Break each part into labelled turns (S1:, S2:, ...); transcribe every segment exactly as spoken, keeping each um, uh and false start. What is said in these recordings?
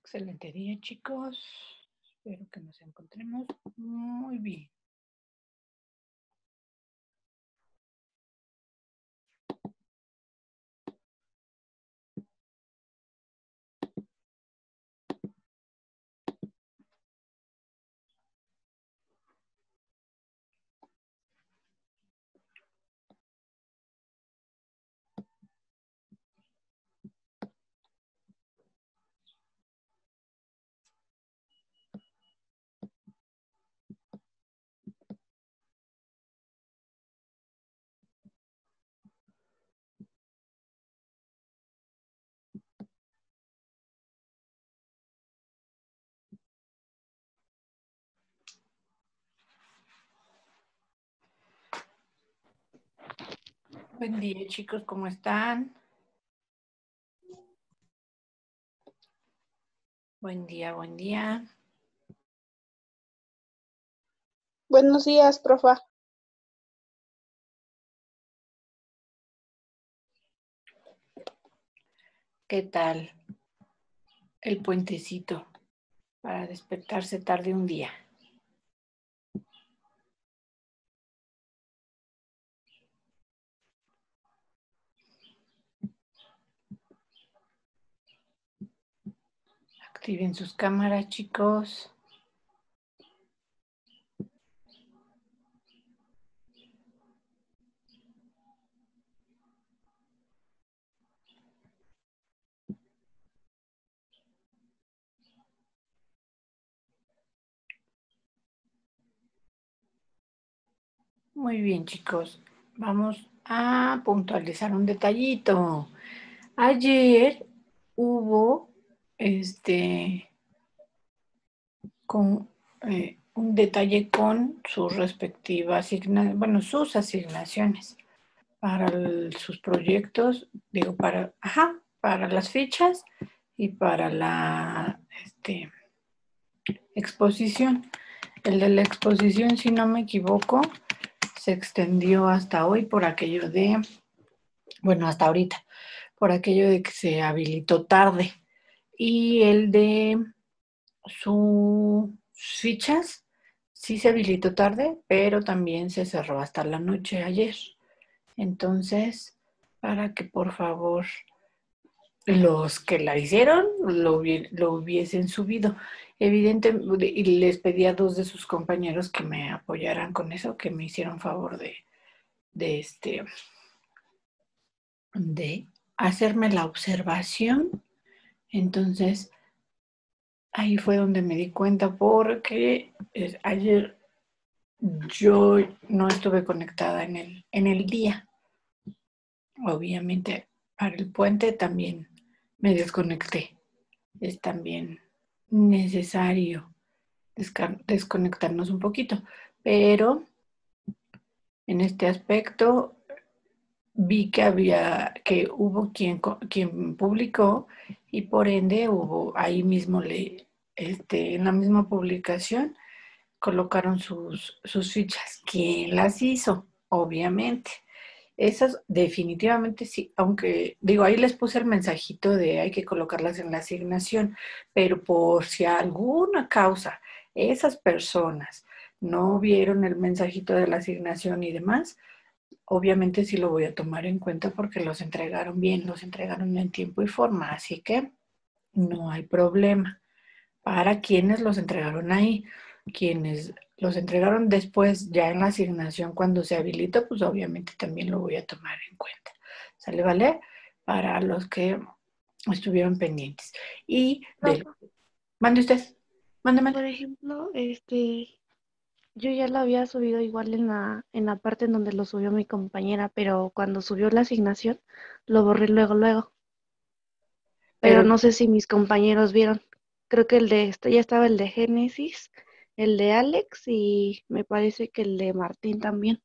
S1: Excelente día, chicos. Espero que nos encontremos muy bien. Buen día, chicos, ¿cómo están? Buen día, buen día.
S2: Buenos días, profa.
S1: ¿Qué tal el puentecito para despertarse tarde un día? Activen sus cámaras, chicos. Muy bien, chicos. Vamos a puntualizar un detallito. Ayer hubo este con eh, un detalle con sus respectivas asignaciones, bueno, sus asignaciones para el- sus proyectos, digo, para, ajá, para las fichas y para la este, exposición. El de la exposición, si no me equivoco, se extendió hasta hoy por aquello de, bueno, hasta ahorita, por aquello de que se habilitó tarde. Y el de sus fichas sí se habilitó tarde, pero también se cerró hasta la noche ayer. Entonces, para que por favor los que la hicieron lo, lo hubiesen subido. Evidentemente, y les pedí a dos de sus compañeros que me apoyaran con eso, que me hicieron favor de, de este, de hacerme la observación. Entonces, ahí fue donde me di cuenta porque eh, ayer yo no estuve conectada en el, en el día. Obviamente, para el puente también me desconecté. Es también necesario desconectarnos un poquito, pero en este aspecto vi que había, que hubo quien, quien publicó y por ende hubo ahí mismo, le, este, en la misma publicación colocaron sus, sus fichas. ¿Quién las hizo? Obviamente. Esas definitivamente sí, aunque digo, ahí les puse el mensajito de hay que colocarlas en la asignación, pero por si a alguna causa esas personas no vieron el mensajito de la asignación y demás, obviamente sí lo voy a tomar en cuenta porque los entregaron bien, los entregaron en tiempo y forma, así que no hay problema. Para quienes los entregaron ahí, quienes los entregaron después, ya en la asignación, cuando se habilita, pues obviamente también lo voy a tomar en cuenta. ¿Sale, vale? Para los que estuvieron pendientes. Y del... Mande usted. Mande, mande.
S2: Por ejemplo, este, yo ya lo había subido igual en la, en la parte en donde lo subió mi compañera, pero cuando subió la asignación, lo borré luego, luego. Pero
S1: Pero,
S2: no sé si mis compañeros vieron. Creo que el de este, ya estaba el de Génesis, el de Alex y me parece que el de Martín también.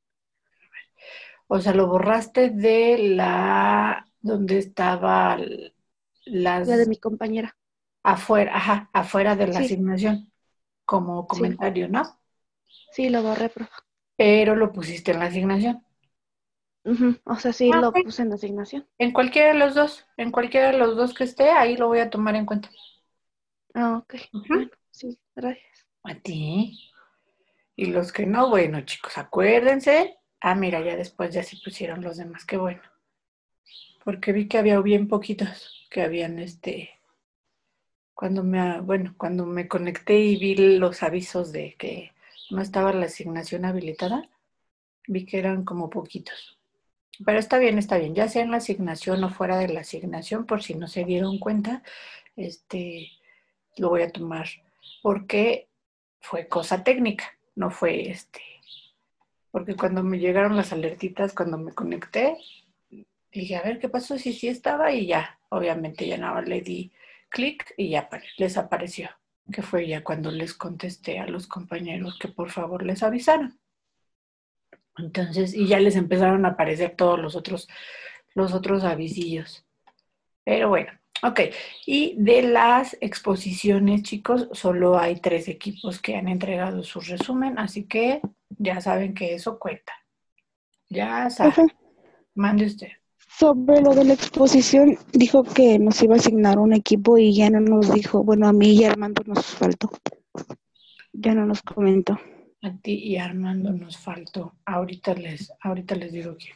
S1: o sea, lo borraste de la... donde estaba
S2: La de
S1: las...
S2: mi compañera.
S1: afuera, ajá, afuera de la
S2: Sí,
S1: asignación, como
S2: sí,
S1: comentario, ¿no?
S2: sí, lo borré, profe.
S1: Pero lo pusiste en la asignación.
S2: Ujú, o sea, sí
S1: Ah,
S2: lo
S1: ok.
S2: puse en la asignación.
S1: En cualquiera de los dos, en cualquiera de los dos que esté, ahí lo voy a tomar en cuenta.
S2: Ah, ok.
S1: Ujú.
S2: Bueno, sí, gracias.
S1: A ti. Y los que no, bueno, chicos, acuérdense. Ah, mira, ya después ya se pusieron los demás, qué bueno. Porque vi que había bien poquitos que habían este, cuando me, bueno, cuando me conecté y vi los avisos de que no estaba la asignación habilitada, vi que eran como poquitos. Pero está bien, está bien, ya sea en la asignación o fuera de la asignación, por si no se dieron cuenta, este, lo voy a tomar, porque fue cosa técnica, no fue este, porque cuando me llegaron las alertitas, cuando me conecté, dije, a ver qué pasó, si sí estaba y ya, obviamente ya nada, le di clic y ya les apareció, que fue ya cuando les contesté a los compañeros que por favor les avisaran. Entonces, y ya les empezaron a aparecer todos los otros, los otros avisillos. Pero bueno, ok. Y de las exposiciones, chicos, solo hay tres equipos que han entregado su resumen, así que ya saben que eso cuenta. Ya saben.
S2: Profe,
S1: Mande usted.
S2: sobre lo de la exposición, dijo que nos iba a asignar un equipo y ya no nos dijo, bueno, a mí y a Armando nos faltó, ya no nos comentó.
S1: A ti y a Armando nos faltó. Ahorita les, ahorita les digo quién.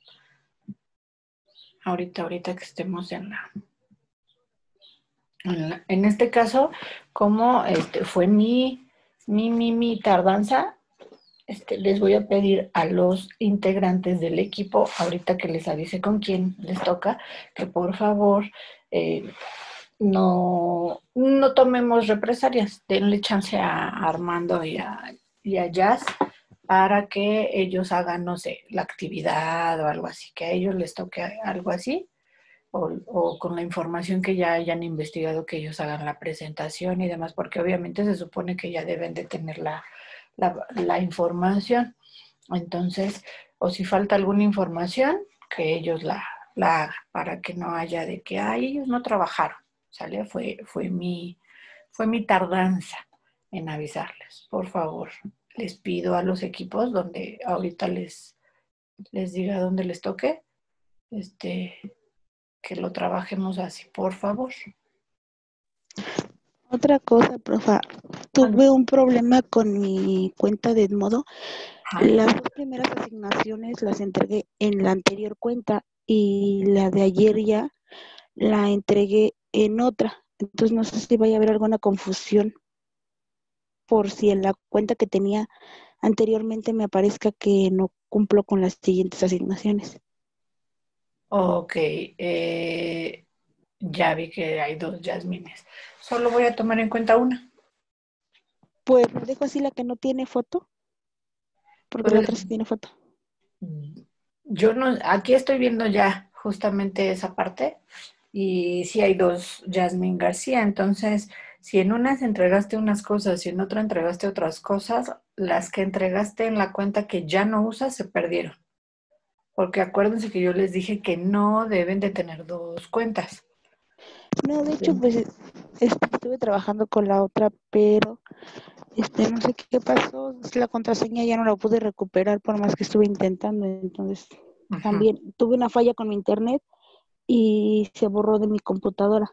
S1: Ahorita, ahorita que estemos en la, en, la, en este caso, como este fue mi, mi, mi, mi tardanza, este, les voy a pedir a los integrantes del equipo, ahorita que les avise con quién les toca, que por favor eh, no, no tomemos represalias, denle chance a Armando y a, y a Jazz para que ellos hagan, no sé, la actividad o algo así, que a ellos les toque algo así, o, o con la información que ya hayan investigado, que ellos hagan la presentación y demás, porque obviamente se supone que ya deben de tener la, la, la información. Entonces, o si falta alguna información, que ellos la, la hagan, para que no haya de que, ay, ellos no trabajaron, ¿sale? Fue, fue, mi, fue mi tardanza en avisarles. Por favor, les pido a los equipos donde ahorita les, les diga dónde les toque, este, que lo trabajemos así, por favor.
S2: Otra cosa, profa,
S1: Mande.
S2: tuve un problema con mi cuenta de Edmodo.
S1: Ajá.
S2: Las dos primeras asignaciones las entregué en la anterior cuenta y la de ayer ya la entregué en otra. Entonces no sé si vaya a haber alguna confusión por si en la cuenta que tenía anteriormente me aparezca que no cumplo con las siguientes asignaciones.
S1: Ok, eh, ya vi que hay dos Yasmines. Solo voy a tomar en cuenta una.
S2: Pues dejo así la que no tiene foto, porque la
S1: Pues
S2: otra sí tiene foto.
S1: yo no, aquí estoy viendo ya justamente esa parte y sí hay dos Yasmín García, entonces si en unas entregaste unas cosas y en otra entregaste otras cosas, las que entregaste en la cuenta que ya no usas se perdieron, porque acuérdense que yo les dije que no deben de tener dos cuentas.
S2: No, de hecho, pues estuve trabajando con la otra, pero este no sé qué pasó. La contraseña ya no la pude recuperar por más que estuve intentando. Entonces,
S1: Uh-huh.
S2: también tuve una falla con mi internet y se borró de mi computadora.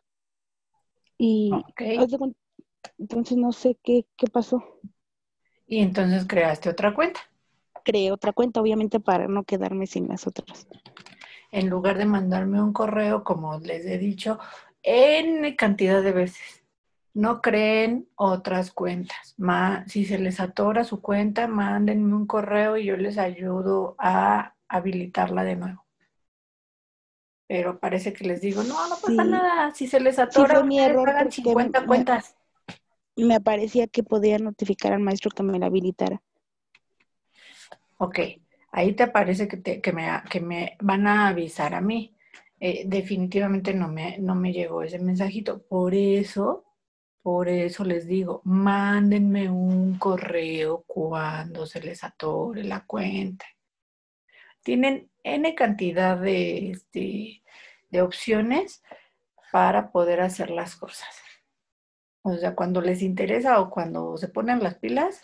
S2: Y
S1: Ok,
S2: entonces no sé qué, qué pasó.
S1: y entonces creaste otra cuenta.
S2: Creé otra cuenta, obviamente, para no quedarme sin las otras.
S1: En lugar de mandarme un correo, como les he dicho, N cantidad de veces. No creen otras cuentas. Ma, si se les atora su cuenta, mándenme un correo y yo les ayudo a habilitarla de nuevo. Pero parece que les digo, no, no pasa
S2: Sí,
S1: nada. Si se les
S2: sí
S1: atora,
S2: fue mi
S1: ustedes
S2: error
S1: hagan
S2: porque
S1: cincuenta
S2: me,
S1: cuentas.
S2: me aparecía que podía notificar al maestro que me la habilitara.
S1: Ok, ahí te aparece que, te, que, me, que me van a avisar a mí. Eh, definitivamente no me, no me llegó ese mensajito. Por eso, por eso les digo, mándenme un correo cuando se les atore la cuenta. Tienen N cantidad de, este, de opciones para poder hacer las cosas. O sea, cuando les interesa o cuando se ponen las pilas,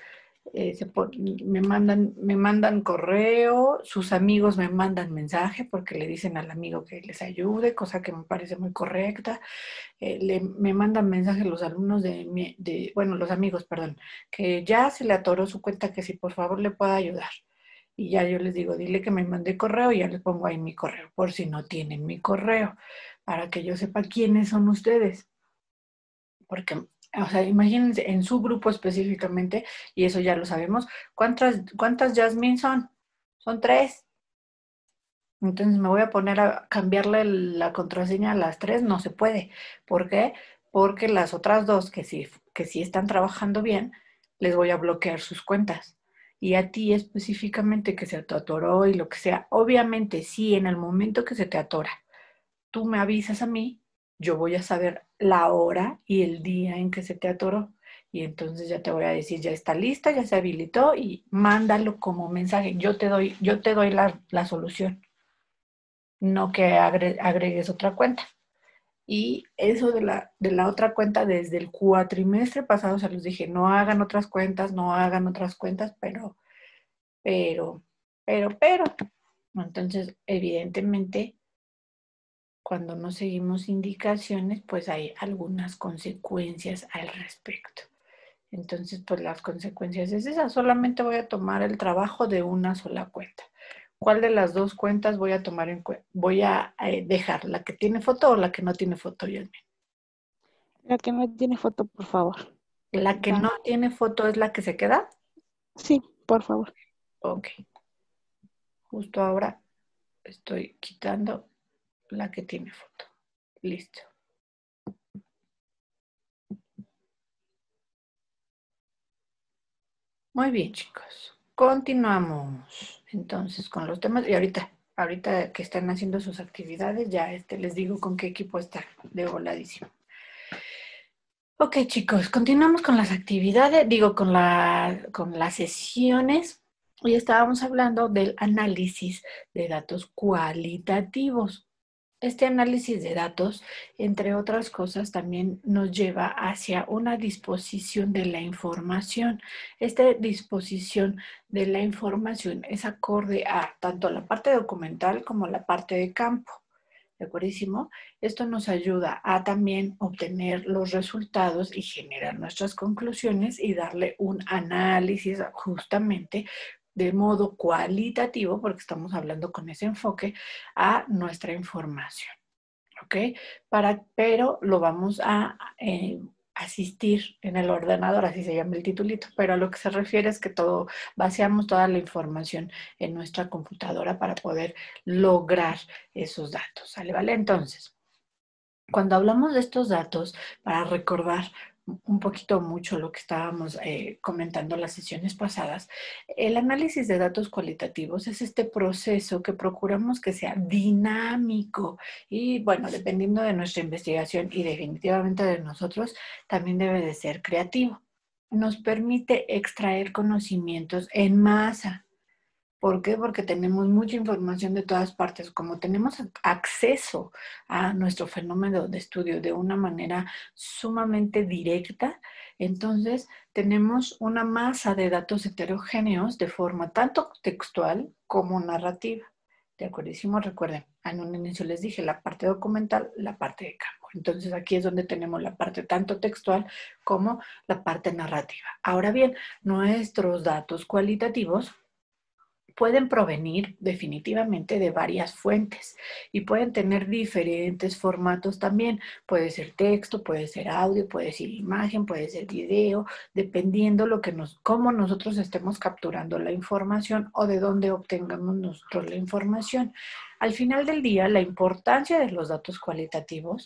S1: eh, se pon, me, mandan, me mandan correo, sus amigos me mandan mensaje porque le dicen al amigo que les ayude, cosa que me parece muy correcta. Eh, le, me mandan mensajes los alumnos de, mi, de, bueno, los amigos, perdón, que ya se le atoró su cuenta, que si por favor le pueda ayudar. Y ya yo les digo, dile que me mande correo y ya les pongo ahí mi correo, por si no tienen mi correo, para que yo sepa quiénes son ustedes. Porque, o sea, imagínense, en su grupo específicamente, y eso ya lo sabemos, ¿cuántas, cuántas Jasmine son? Son tres. Entonces me voy a poner a cambiarle la contraseña a las tres, no se puede. ¿Por qué? Porque las otras dos que sí, que sí están trabajando bien, les voy a bloquear sus cuentas. Y a ti específicamente que se te atoró y lo que sea, obviamente sí, en el momento que se te atora, tú me avisas a mí, yo voy a saber la hora y el día en que se te atoró. Y entonces ya te voy a decir, ya está lista, ya se habilitó y mándalo como mensaje. Yo te doy, yo te doy la, la solución, no que agre, agregues otra cuenta. Y eso de la, de la otra cuenta, desde el cuatrimestre pasado se los dije, no hagan otras cuentas, no hagan otras cuentas, pero, pero, pero, pero. Entonces, evidentemente, cuando no seguimos indicaciones, pues hay algunas consecuencias al respecto. Entonces, pues las consecuencias es esa. Solamente voy a tomar el trabajo de una sola cuenta. ¿Cuál de las dos cuentas voy a tomar en cuenta? Voy a eh, dejar la que tiene foto o la que no tiene foto, Yasmin.
S2: La que no tiene foto, por favor.
S1: La que
S2: Ya.
S1: no tiene foto es la que se queda.
S2: Sí, por favor.
S1: Ok. Justo ahora estoy quitando la que tiene foto. Listo. Muy bien, chicos. Continuamos entonces con los temas. Y ahorita, ahorita que están haciendo sus actividades, ya este, les digo con qué equipo está de voladísimo. Ok, chicos, continuamos con las actividades, digo, con, la, con las sesiones. Hoy estábamos hablando del análisis de datos cualitativos. Este análisis de datos, entre otras cosas, también nos lleva hacia una disposición de la información. Esta disposición de la información es acorde a tanto la parte documental como la parte de campo. ¿De acuerdísimo? Esto nos ayuda a también obtener los resultados y generar nuestras conclusiones y darle un análisis justamente de modo cualitativo, porque estamos hablando con ese enfoque, a nuestra información. ¿Ok? Para, pero lo vamos a eh, asistir en el ordenador, así se llama el titulito, pero a lo que se refiere es que todo, vaciamos toda la información en nuestra computadora para poder lograr esos datos, ¿sale? ¿Vale? Entonces, cuando hablamos de estos datos, para recordar un poquito mucho lo que estábamos eh, comentando en las sesiones pasadas, el análisis de datos cualitativos es este proceso que procuramos que sea dinámico y, bueno, dependiendo de nuestra investigación y definitivamente de nosotros, también debe de ser creativo. Nos permite extraer conocimientos en masa. ¿Por qué? Porque tenemos mucha información de todas partes. Como tenemos acceso a nuestro fenómeno de estudio de una manera sumamente directa, entonces tenemos una masa de datos heterogéneos de forma tanto textual como narrativa. ¿De acuerdísimo? Recuerden, en un inicio les dije la parte documental, la parte de campo. Entonces aquí es donde tenemos la parte tanto textual como la parte narrativa. Ahora bien, nuestros datos cualitativos pueden provenir definitivamente de varias fuentes y pueden tener diferentes formatos también. Puede ser texto, puede ser audio, puede ser imagen, puede ser video, dependiendo lo que nos, cómo nosotros estemos capturando la información o de dónde obtengamos nosotros la información. Al final del día, la importancia de los datos cualitativos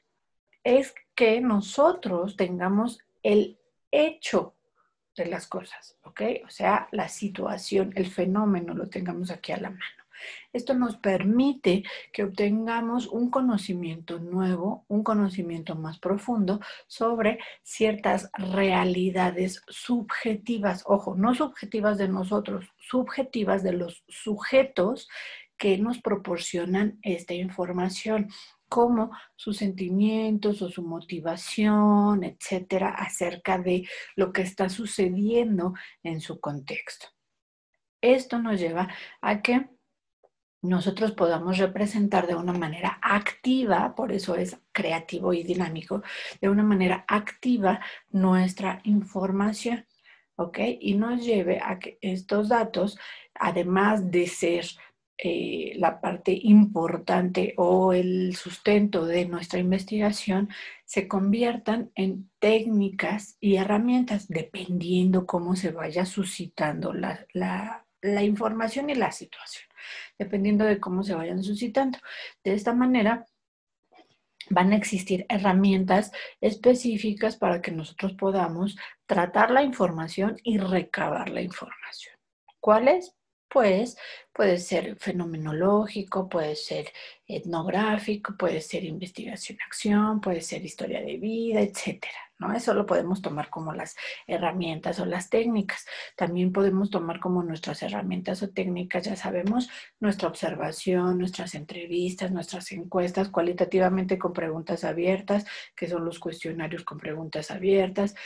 S1: es que nosotros tengamos el hecho de las cosas, ¿ok? O sea, la situación, el fenómeno lo tengamos aquí a la mano. Esto nos permite que obtengamos un conocimiento nuevo, un conocimiento más profundo sobre ciertas realidades subjetivas, ojo, no subjetivas de nosotros, subjetivas de los sujetos que nos proporcionan esta información. como sus sentimientos o su motivación, etcétera, acerca de lo que está sucediendo en su contexto. Esto nos lleva a que nosotros podamos representar de una manera activa, por eso es creativo y dinámico, de una manera activa nuestra información, ¿ok? Y nos lleve a que estos datos, además de ser eh, la parte importante o el sustento de nuestra investigación, se conviertan en técnicas y herramientas, dependiendo cómo se vaya suscitando la, la, la información y la situación, dependiendo de cómo se vayan suscitando. De esta manera, van a existir herramientas específicas para que nosotros podamos tratar la información y recabar la información. ¿Cuáles? Pues puede ser fenomenológico, puede ser etnográfico, puede ser investigación-acción, puede ser historia de vida, etcétera, ¿no? Eso lo podemos tomar como las herramientas o las técnicas. También podemos tomar como nuestras herramientas o técnicas, ya sabemos, nuestra observación, nuestras entrevistas, nuestras encuestas, cualitativamente con preguntas abiertas, que son los cuestionarios con preguntas abiertas,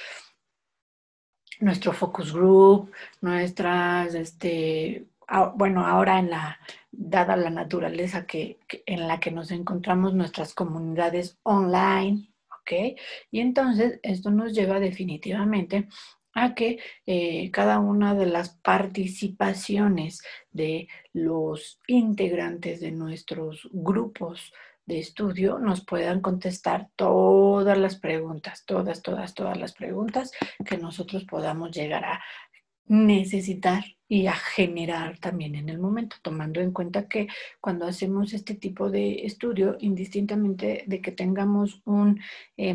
S1: nuestro focus group, nuestras, este, bueno, ahora en la, dada la naturaleza que, que, en la que nos encontramos, nuestras comunidades online, ¿ok? Y entonces esto nos lleva definitivamente a que eh, cada una de las participaciones de los integrantes de nuestros grupos de estudio nos puedan contestar todas las preguntas, todas, todas, todas las preguntas que nosotros podamos llegar a necesitar y a generar también en el momento, tomando en cuenta que cuando hacemos este tipo de estudio, indistintamente de que tengamos un, eh,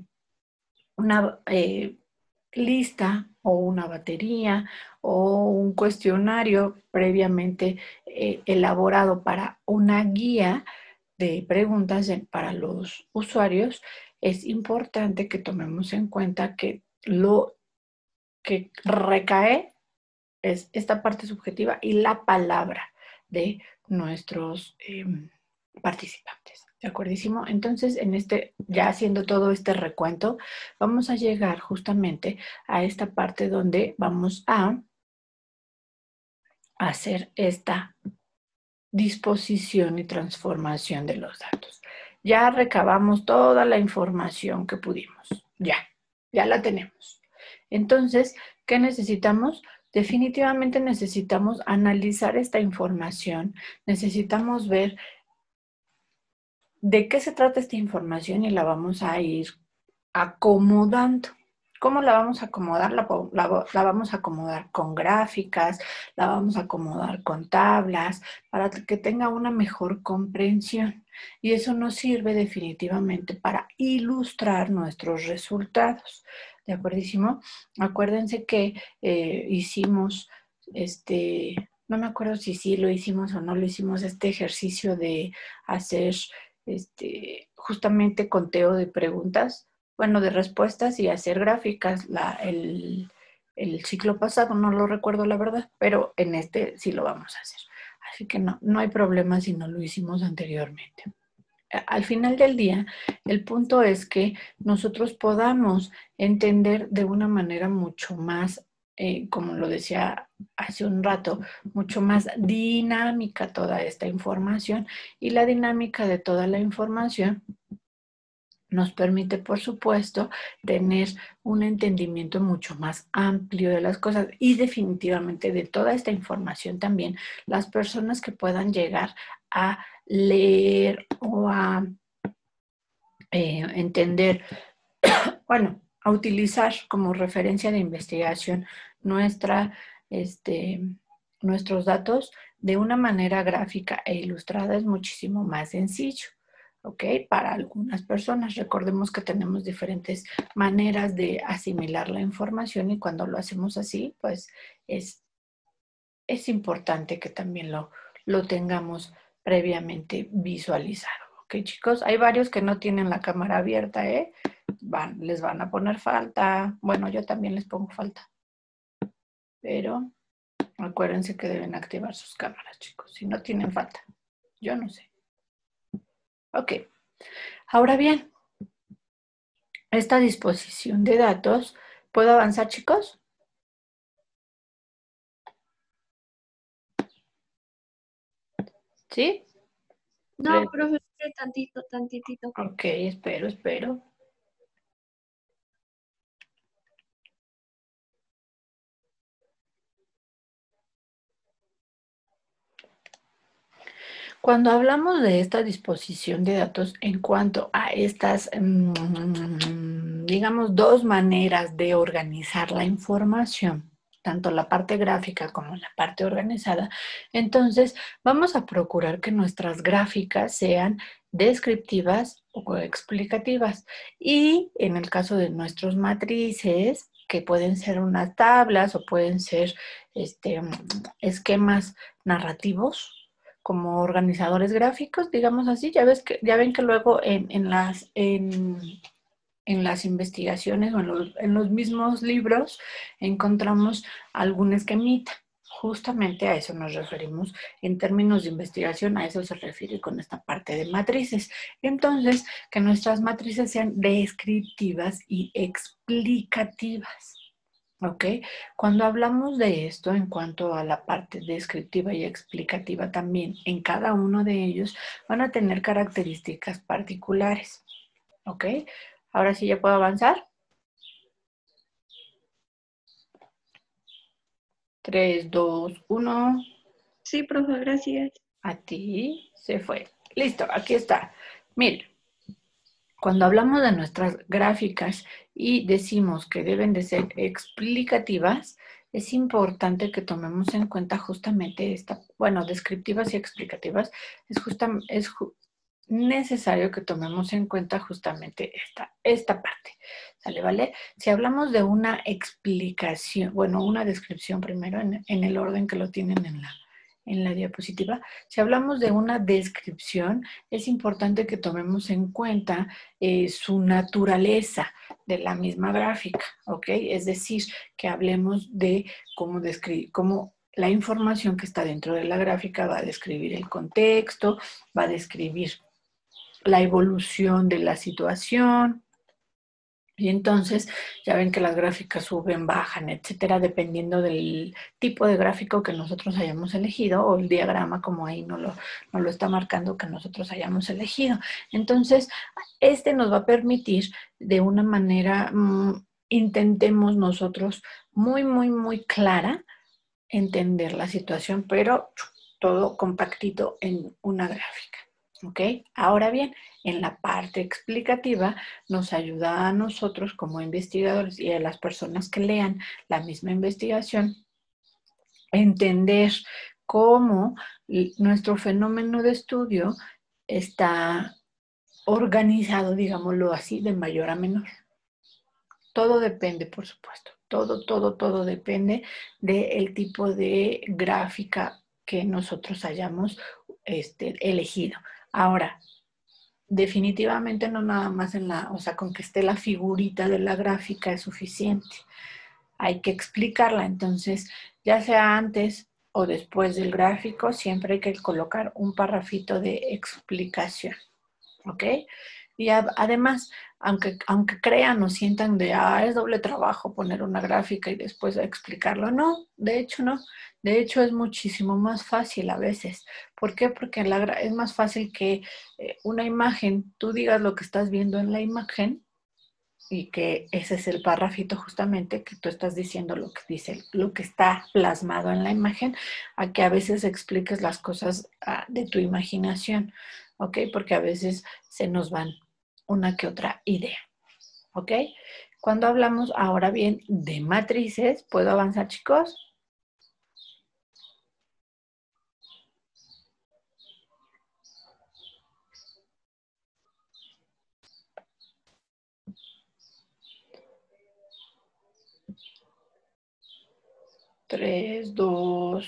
S1: una eh, lista o una batería o un cuestionario previamente eh, elaborado para una guía de preguntas para los usuarios, es importante que tomemos en cuenta que lo que recae es esta parte subjetiva y la palabra de nuestros eh, participantes. ¿De acuerdísimo? Entonces, en este, ya haciendo todo este recuento, vamos a llegar justamente a esta parte donde vamos a hacer esta disposición y transformación de los datos. Ya recabamos toda la información que pudimos. Ya, ya la tenemos. Entonces, ¿qué necesitamos? Definitivamente necesitamos analizar esta información. Necesitamos ver de qué se trata esta información y la vamos a ir acomodando. ¿Cómo la vamos a acomodar? La, la, la, vamos a acomodar con gráficas, la vamos a acomodar con tablas, para que tenga una mejor comprensión. Y eso nos sirve definitivamente para ilustrar nuestros resultados. ¿De acuerdísimo? Acuérdense que eh, hicimos, este, no me acuerdo si sí lo hicimos o no lo hicimos, este ejercicio de hacer este, justamente conteo de preguntas, bueno, de respuestas y hacer gráficas. La, el, el ciclo pasado no lo recuerdo la verdad, pero en este sí lo vamos a hacer. Así que no, no hay problema si no lo hicimos anteriormente. Al final del día, el punto es que nosotros podamos entender de una manera mucho más, eh, como lo decía hace un rato, mucho más dinámica toda esta información, y la dinámica de toda la información nos permite, por supuesto, tener un entendimiento mucho más amplio de las cosas y definitivamente de toda esta información también, las personas que puedan llegar a leer o a eh, entender, bueno, a utilizar como referencia de investigación nuestra, este, nuestros datos de una manera gráfica e ilustrada es muchísimo más sencillo. ¿Ok? Para algunas personas, recordemos que tenemos diferentes maneras de asimilar la información y cuando lo hacemos así, pues es, es importante que también lo, lo tengamos previamente visualizado. ¿Ok, chicos? Hay varios que no tienen la cámara abierta, ¿eh? Van, les van a poner falta. Bueno, yo también les pongo falta. Pero acuérdense que deben activar sus cámaras, chicos. Si no tienen falta, yo no sé. Ok, Ahora bien, esta disposición de datos, ¿puedo avanzar, chicos? ¿Sí?
S3: No, profe, tantito, tantitito.
S1: Ok, espero, espero. Cuando hablamos de esta disposición de datos en cuanto a estas, mmm, digamos, dos maneras de organizar la información, tanto la parte gráfica como la parte organizada, entonces vamos a procurar que nuestras gráficas sean descriptivas o explicativas. Y en el caso de nuestros matrices, que pueden ser unas tablas o pueden ser este, esquemas narrativos, como organizadores gráficos, digamos así. Ya ves que, ya ven que luego en, en las en, en las investigaciones o en los, en los mismos libros encontramos algún esquemita. Justamente a eso nos referimos en términos de investigación, a eso se refiere con esta parte de matrices. Entonces, que nuestras matrices sean descriptivas y explicativas. ¿Ok? Cuando hablamos de esto en cuanto a la parte descriptiva y explicativa también, en cada uno de ellos van a tener características particulares. ¿Ok? Ahora sí ya puedo avanzar. tres, dos, uno.
S3: Sí, profe, gracias.
S1: A ti se fue. Listo, aquí está. Miren, cuando hablamos de nuestras gráficas y decimos que deben de ser explicativas, es importante que tomemos en cuenta justamente esta, bueno, descriptivas y explicativas, es, justa, es ju necesario que tomemos en cuenta justamente esta, esta parte, ¿sale, vale? Si hablamos de una explicación, bueno, una descripción primero en, en el orden que lo tienen en la, en la diapositiva, si hablamos de una descripción, es importante que tomemos en cuenta eh, su naturaleza de la misma gráfica, ¿ok? Es decir, que hablemos de cómo describir, cómo la información que está dentro de la gráfica va a describir el contexto, va a describir la evolución de la situación. Y entonces ya ven que las gráficas suben, bajan, etcétera, dependiendo del tipo de gráfico que nosotros hayamos elegido o el diagrama, como ahí no lo, no lo está marcando, que nosotros hayamos elegido. Entonces, este nos va a permitir de una manera, mmm, intentemos nosotros muy, muy, muy clara entender la situación, pero todo compactito en una gráfica. ¿Ok? Ahora bien, en la parte explicativa nos ayuda a nosotros como investigadores y a las personas que lean la misma investigación entender cómo nuestro fenómeno de estudio está organizado, digámoslo así, de mayor a menor. Todo depende, por supuesto. Todo, todo, todo depende del tipo de gráfica que nosotros hayamos este, elegido. Ahora, definitivamente no nada más en la, o sea, con que esté la figurita de la gráfica es suficiente. Hay que explicarla. Entonces, ya sea antes o después del gráfico, siempre hay que colocar un parrafito de explicación. ¿Ok? Y además, aunque, aunque crean o sientan de, ah, es doble trabajo poner una gráfica y después explicarlo, no, de hecho no. De hecho es muchísimo más fácil a veces. ¿Por qué? Porque la, es más fácil que eh, una imagen, tú digas lo que estás viendo en la imagen y que ese es el párrafito justamente que tú estás diciendo lo que dice, lo que está plasmado en la imagen, a que a veces expliques las cosas ah, de tu imaginación, ¿ok? Porque a veces se nos van una que otra idea, ¿ok? Cuando hablamos ahora bien de matrices, ¿puedo avanzar, chicos? Tres, dos.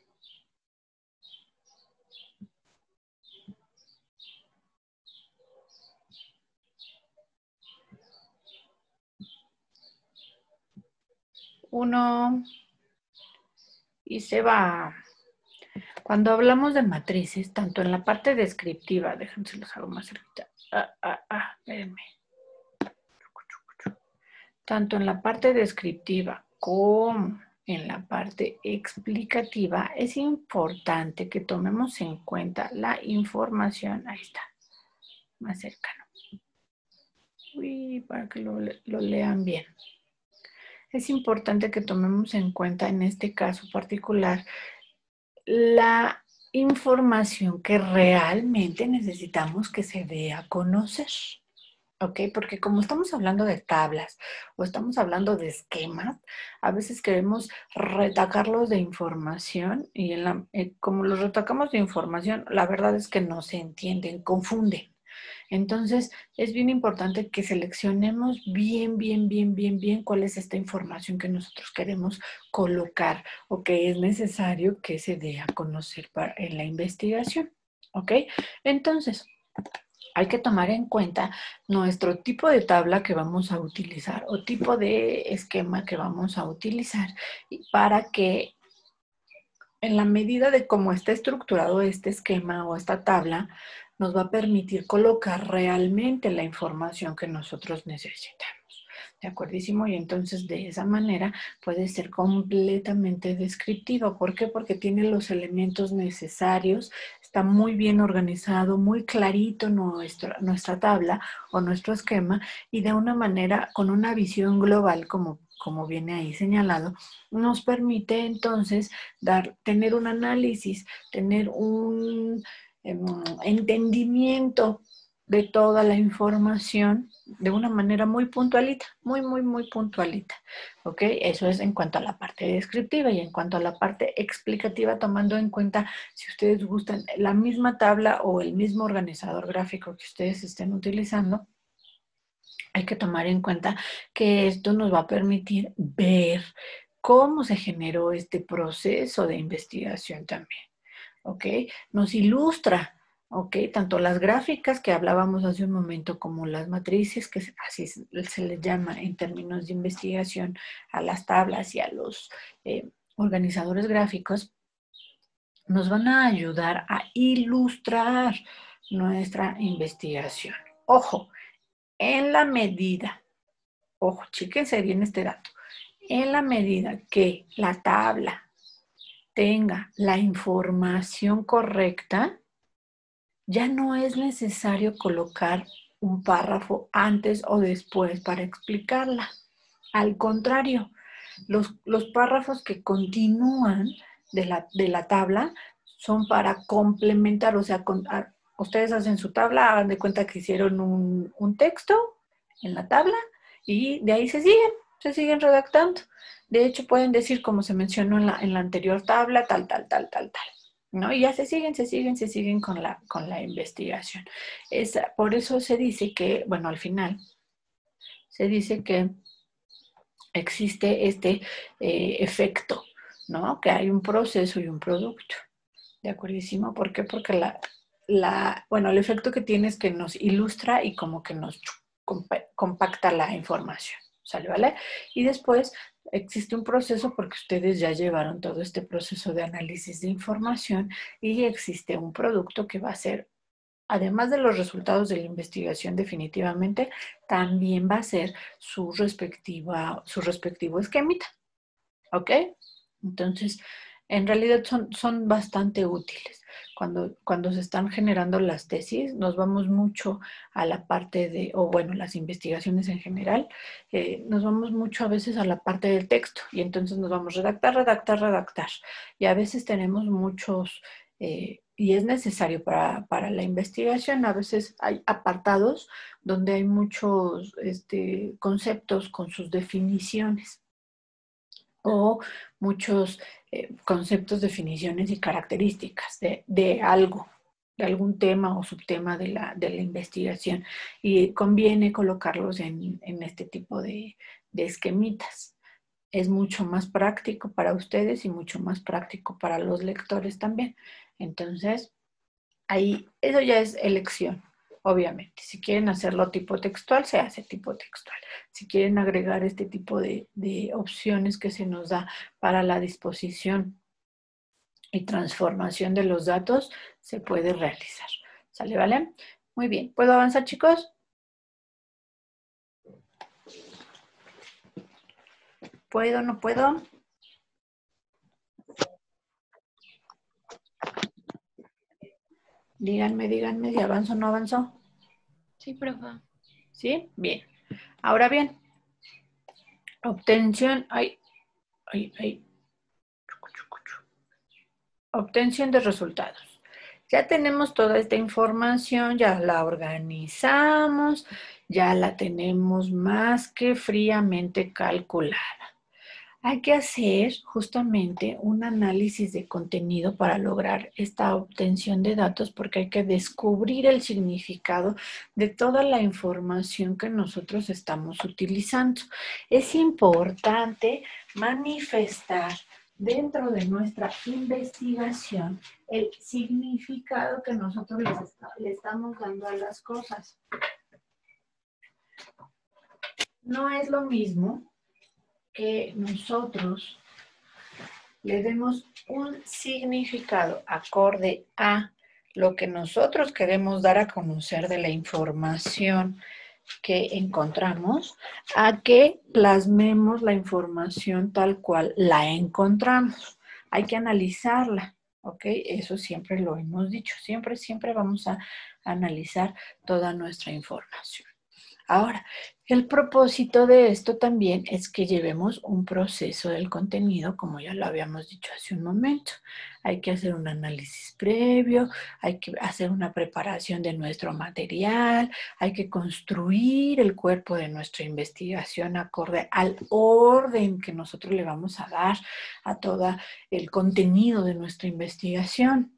S1: Uno. Y se va. Cuando hablamos de matrices, tanto en la parte descriptiva, déjense los hago más cerquita, Ah, ah, ah, espérenme. Tanto en la parte descriptiva como en la parte explicativa es importante que tomemos en cuenta la información. Ahí está, más cercano. Uy, para que lo, lo lean bien. Es importante que tomemos en cuenta en este caso particular la información que realmente necesitamos que se dé a conocer. ¿Ok? Porque como estamos hablando de tablas o estamos hablando de esquemas, a veces queremos retacarlos de información y en la, eh, como los retacamos de información, la verdad es que no se entienden, confunden. Entonces, es bien importante que seleccionemos bien, bien, bien, bien, bien cuál es esta información que nosotros queremos colocar o que es necesario que se dé a conocer para, en la investigación. ¿Ok? Entonces, hay que tomar en cuenta nuestro tipo de tabla que vamos a utilizar o tipo de esquema que vamos a utilizar para que en la medida de cómo está estructurado este esquema o esta tabla, nos va a permitir colocar realmente la información que nosotros necesitamos. ¿De acuerdísimo? Y entonces de esa manera puede ser completamente descriptivo. ¿Por qué? Porque tiene los elementos necesarios, está muy bien organizado, muy clarito nuestra, nuestra tabla o nuestro esquema y de una manera con una visión global como, como viene ahí señalado, nos permite entonces dar, tener un análisis, tener un eh, entendimiento de toda la información de una manera muy puntualita, muy, muy, muy puntualita. ¿Ok? Eso es en cuanto a la parte descriptiva y en cuanto a la parte explicativa, tomando en cuenta, si ustedes gustan, la misma tabla o el mismo organizador gráfico que ustedes estén utilizando, hay que tomar en cuenta que esto nos va a permitir ver cómo se generó este proceso de investigación también. ¿Ok? Nos ilustra, ¿ok? Tanto las gráficas que hablábamos hace un momento como las matrices, que así se les llama en términos de investigación a las tablas y a los eh, organizadores gráficos, nos van a ayudar a ilustrar nuestra investigación. Ojo, en la medida, ojo, chíquense bien este dato, en la medida que la tabla tenga la información correcta, ya no es necesario colocar un párrafo antes o después para explicarla. Al contrario, los, los párrafos que continúan de la, de la tabla son para complementar, o sea, con, a, ustedes hacen su tabla, hagan de cuenta que hicieron un, un texto en la tabla y de ahí se siguen, se siguen redactando. De hecho, pueden decir, como se mencionó en la, en la anterior tabla, tal, tal, tal, tal, tal. ¿No? Y ya se siguen, se siguen, se siguen con la, con la investigación. Es, por eso se dice que, bueno, al final, se dice que existe este eh, efecto, ¿no? Que hay un proceso y un producto. ¿De acuerdísimo? ¿Por qué? Porque la, la, bueno, el efecto que tiene es que nos ilustra y como que nos compacta la información. ¿Sale? ¿Vale? Y después existe un proceso porque ustedes ya llevaron todo este proceso de análisis de información y existe un producto que va a ser, además de los resultados de la investigación definitivamente, también va a ser su, respectiva, su respectivo esquemita. ¿Ok? Entonces, en realidad son, son bastante útiles. Cuando, cuando se están generando las tesis, nos vamos mucho a la parte de, o bueno, las investigaciones en general, eh, nos vamos mucho a veces a la parte del texto y entonces nos vamos a redactar, redactar, redactar. Y a veces tenemos muchos, eh, y es necesario para, para la investigación, a veces hay apartados donde hay muchos este, conceptos con sus definiciones o muchos eh, conceptos, definiciones y características de, de algo, de algún tema o subtema de la, de la investigación. Y conviene colocarlos en, en este tipo de, de esquemitas. Es mucho más práctico para ustedes y mucho más práctico para los lectores también. Entonces, ahí, eso ya es elección. Obviamente, si quieren hacerlo tipo textual, se hace tipo textual. Si quieren agregar este tipo de, de opciones que se nos da para la disposición y transformación de los datos, se puede realizar. ¿Sale, vale? Muy bien. ¿Puedo avanzar, chicos? ¿Puedo, no puedo? Díganme, díganme si avanzo o no avanzo.
S3: Sí, profe.
S1: ¿Sí? Bien. Ahora bien, obtención, ay, ay, ay. Obtención de resultados. Ya tenemos toda esta información, ya la organizamos, ya la tenemos más que fríamente calculada. Hay que hacer justamente un análisis de contenido para lograr esta obtención de datos porque hay que descubrir el significado de toda la información que nosotros estamos utilizando. Es importante manifestar dentro de nuestra investigación el significado que nosotros les está, le estamos dando a las cosas. No es lo mismo que nosotros le demos un significado acorde a lo que nosotros queremos dar a conocer de la información que encontramos, a que plasmemos la información tal cual la encontramos. Hay que analizarla, ¿ok? Eso siempre lo hemos dicho, siempre, siempre vamos a analizar toda nuestra información. Ahora, el propósito de esto también es que llevemos un proceso del contenido, como ya lo habíamos dicho hace un momento. Hay que hacer un análisis previo, hay que hacer una preparación de nuestro material, hay que construir el cuerpo de nuestra investigación acorde al orden que nosotros le vamos a dar a todo el contenido de nuestra investigación.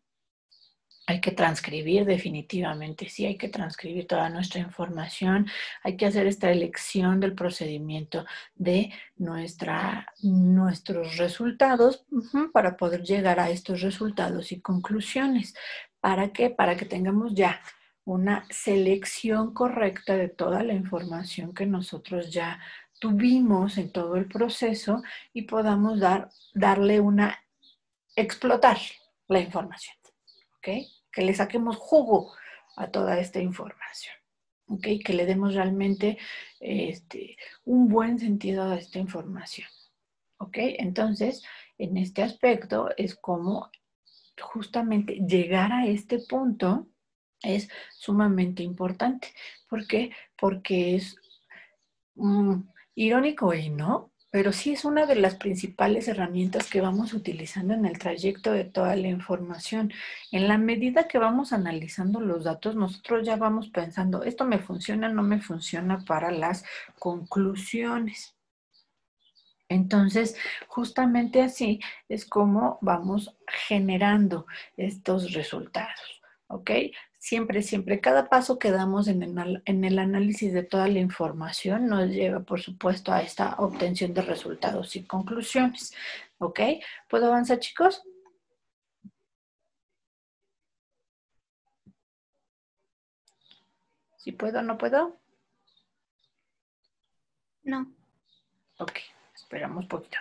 S1: Hay que transcribir definitivamente, sí, hay que transcribir toda nuestra información, hay que hacer esta elección del procedimiento de nuestra, nuestros resultados uh-huh, para poder llegar a estos resultados y conclusiones. ¿Para qué? Para que tengamos ya una selección correcta de toda la información que nosotros ya tuvimos en todo el proceso y podamos dar, darle una, explotar la información, ¿ok? Que le saquemos jugo a toda esta información, ¿ok? Que le demos realmente este, un buen sentido a esta información, ¿ok? Entonces, en este aspecto es como justamente llegar a este punto es sumamente importante. ¿Por qué? Porque es mm, irónico y no, pero sí es una de las principales herramientas que vamos utilizando en el trayecto de toda la información. En la medida que vamos analizando los datos, nosotros ya vamos pensando, esto me funciona, no me funciona para las conclusiones. Entonces, justamente así es como vamos generando estos resultados, ¿ok? Siempre, siempre, cada paso que damos en el, en el análisis de toda la información nos lleva, por supuesto, a esta obtención de resultados y conclusiones, ¿ok? ¿Puedo avanzar, chicos? ¿Sí puedo, no puedo?
S3: No.
S1: Ok, esperamos un poquito.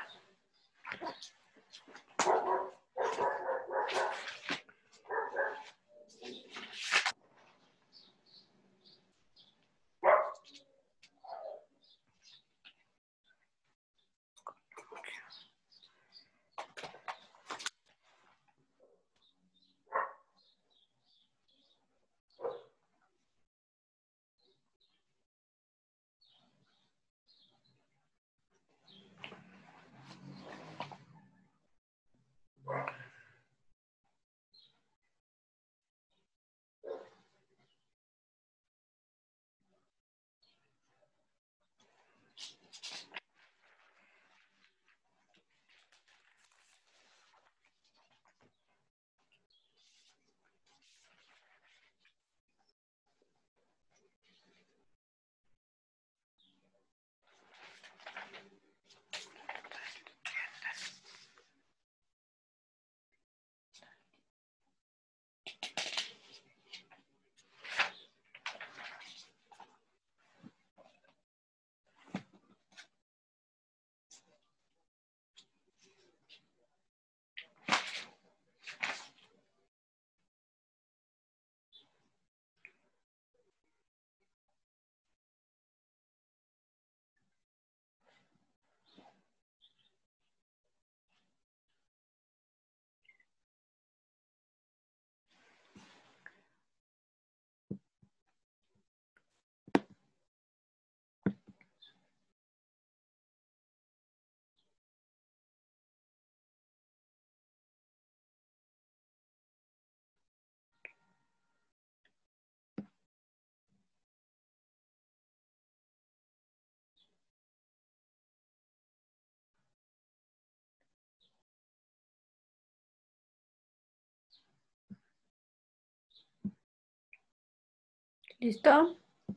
S1: ¿Listo?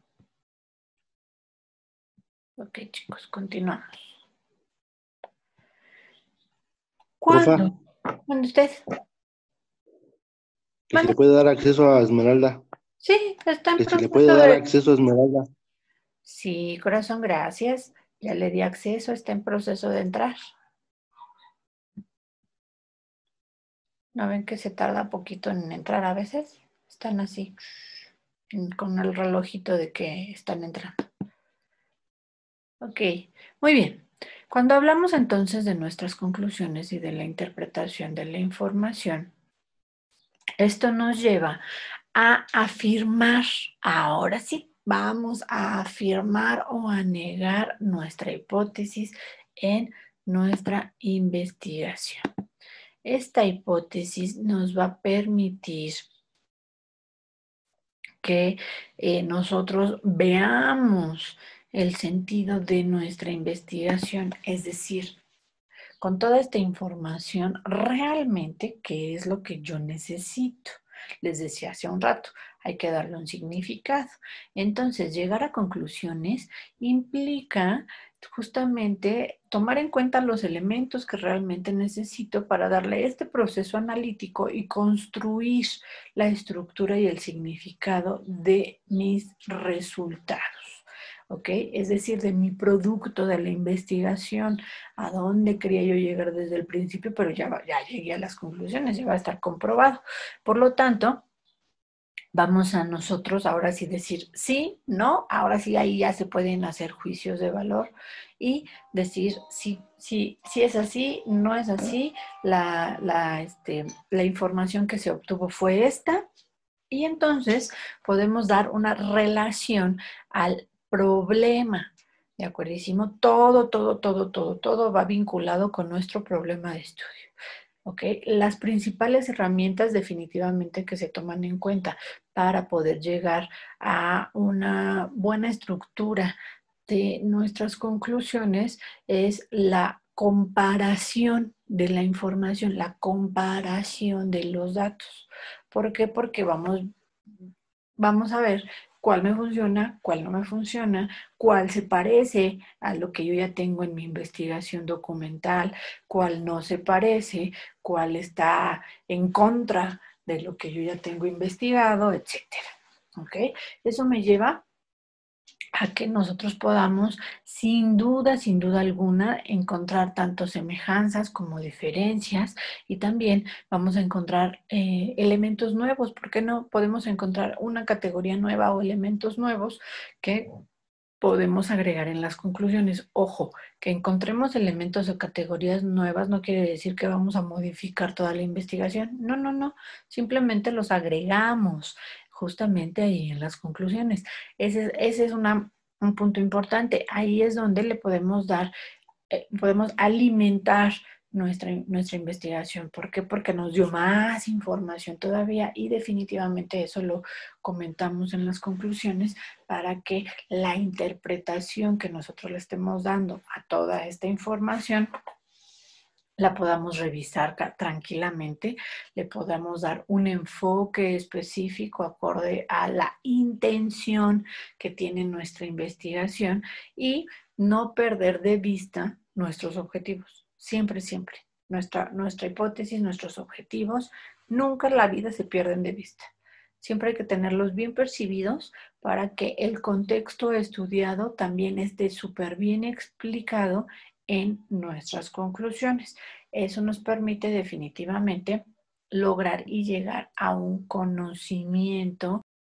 S1: Ok, chicos, continuamos.
S4: Profa,
S1: ¿Cuándo? ¿Cuándo usted?
S4: que si
S1: ¿Mande?
S4: le puede dar acceso a Esmeralda.
S1: Sí, está en
S4: Que si le
S1: proceso
S4: puede dar
S1: de...
S4: acceso a Esmeralda.
S1: Sí, corazón, gracias. Ya le di acceso, está en proceso de entrar. ¿No ven que se tarda poquito en entrar a veces? Están así, con el relojito de que están entrando. Ok, muy bien. Cuando hablamos entonces de nuestras conclusiones y de la interpretación de la información, esto nos lleva a afirmar, ahora sí, vamos a afirmar o a negar nuestra hipótesis en nuestra investigación. Esta hipótesis nos va a permitir que eh, nosotros veamos el sentido de nuestra investigación, es decir, con toda esta información, realmente, ¿qué es lo que yo necesito? Les decía hace un rato, hay que darle un significado. Entonces, llegar a conclusiones implica justamente tomar en cuenta los elementos que realmente necesito para darle este proceso analítico y construir la estructura y el significado de mis resultados. ¿Ok? Es decir, de mi producto, de la investigación, a dónde quería yo llegar desde el principio, pero ya, ya llegué a las conclusiones, ya va a estar comprobado. Por lo tanto, vamos a nosotros ahora sí decir sí, no, ahora sí ahí ya se pueden hacer juicios de valor y decir sí, sí, sí es así, no es así, la, la, este, la información que se obtuvo fue esta, y entonces podemos dar una relación al problema. ¿De acuerdísimo? Todo, todo, todo, todo, todo va vinculado con nuestro problema de estudio. ¿Ok? Las principales herramientas definitivamente que se toman en cuenta para poder llegar a una buena estructura de nuestras conclusiones es la comparación de la información, la comparación de los datos. ¿Por qué? Porque vamos, vamos a ver cuál me funciona, cuál no me funciona, cuál se parece a lo que yo ya tengo en mi investigación documental, cuál no se parece, cuál está en contra de lo que yo ya tengo investigado, etcétera. ¿Ok? Eso me lleva a que nosotros podamos, sin duda, sin duda alguna, encontrar tanto semejanzas como diferencias, y también vamos a encontrar eh, elementos nuevos. ¿Por qué no podemos encontrar una categoría nueva o elementos nuevos que podemos agregar en las conclusiones? Ojo, que encontremos elementos o categorías nuevas no quiere decir que vamos a modificar toda la investigación. No, no, no. Simplemente los agregamos justamente ahí en las conclusiones. Ese, ese es una, un punto importante. Ahí es donde le podemos dar, eh, podemos alimentar nuestra, nuestra investigación. ¿Por qué? Porque nos dio más información todavía, y definitivamente eso lo comentamos en las conclusiones para que la interpretación que nosotros le estemos dando a toda esta información la podamos revisar tranquilamente, le podamos dar un enfoque específico acorde a la intención que tiene nuestra investigación y no perder de vista nuestros objetivos. Siempre, siempre. Nuestra, nuestra hipótesis, nuestros objetivos, nunca en la vida se pierden de vista. Siempre hay que tenerlos bien percibidos para que el contexto estudiado también esté súper bien explicado en nuestras conclusiones. Eso nos permite definitivamente lograr y llegar a un conocimiento